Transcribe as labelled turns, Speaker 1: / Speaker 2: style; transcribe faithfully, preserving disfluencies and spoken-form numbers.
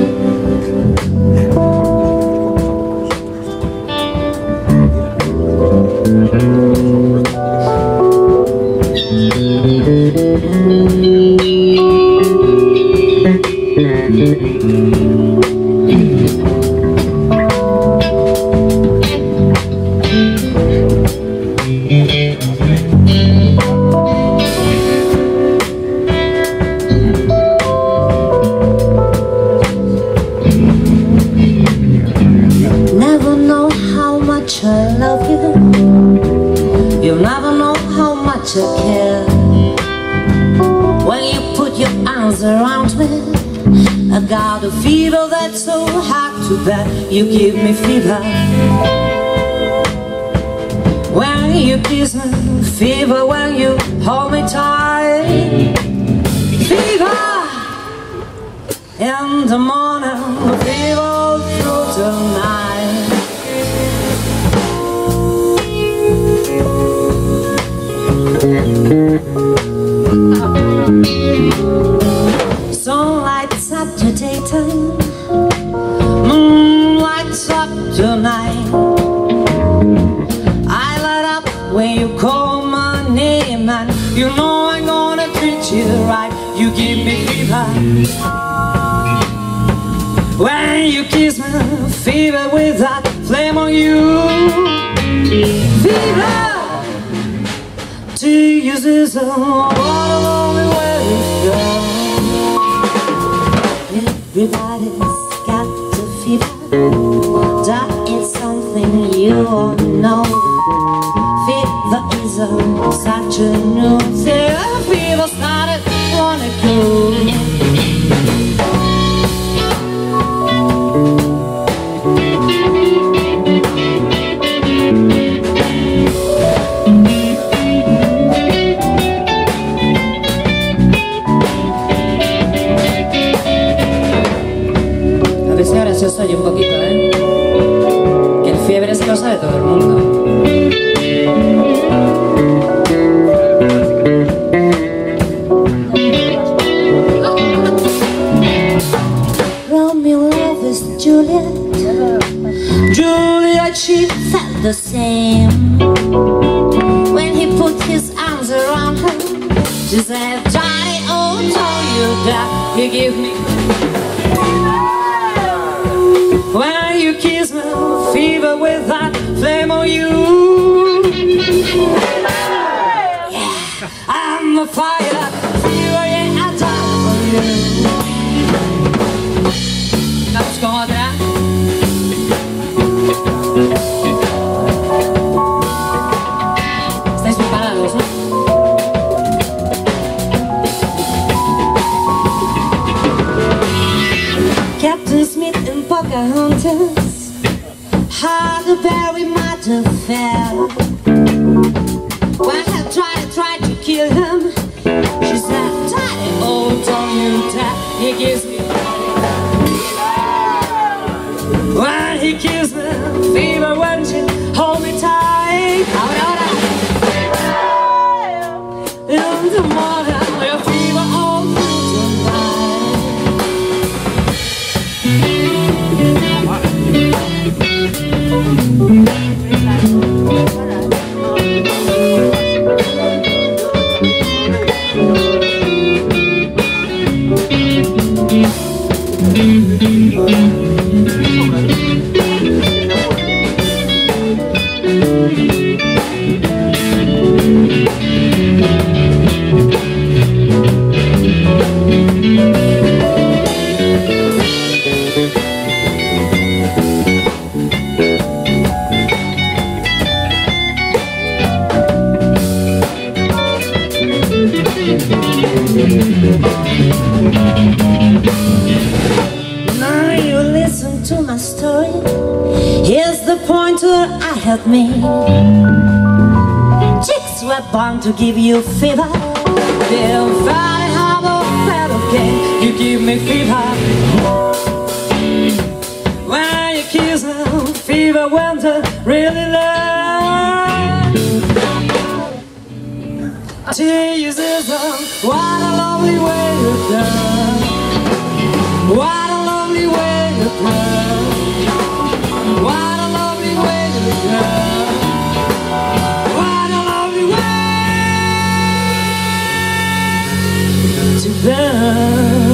Speaker 1: Never know how much I love you. You'll never know how much I care. When you put your arms around me, I got a fever that's so hard to bear. You give me fever when you kiss me, fever when you hold me tight, fever in the morning, fever through the night. Sun lights up the daytime, moon lights up the night. I light up when you call my name, and you know I'm gonna treat you right. You give me fever when you kiss me, fever with that flame on you, fever. To use this what a lonely way to go. Everybody's got the fever. That is something you all know. Fever is a, such a new thing. Fever started long ago. Ahora se os oye un poquito, ¿eh? Que el fiebre es cosa de todo el mundo. Romeo loves Juliet. Juliet, she felt the same. When he put his arms around her, she said, Johnny, oh, told you that you give me when you kiss me, fever with that flame on you. Yeah, I'm a fire, fever, yeah, I die for you. Vamos con otra. ¿Estáis preparados, no? Captain Smith and Pocahontas had a very much affair. When I tried, tried to kill him, she said, Daddy, oh, don't you dare. He gives me when he kissed me, fever when she hold me tight. Ahora, ahora. In the morning, your fever all through the night. Now you listen to my story. Here's the pointer I have made. Chicks were born to give you fever. They'll find have a better game. You give me fever when you kiss me, fever when they really love. Jesus, what a lovely way to die. What a lovely way. love.